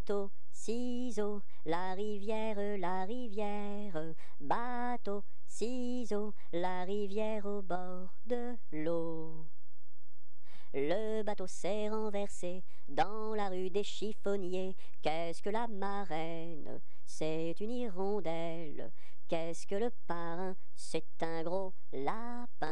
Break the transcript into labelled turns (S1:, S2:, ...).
S1: bateau, ciseaux, la rivière, bateau, ciseaux, la rivière au bord de l'eau. Le bateau s'est renversé dans la rue des chiffonniers. Qu'est-ce que la marraine? C'est une hirondelle. Qu'est-ce que le parrain? C'est un gros lapin.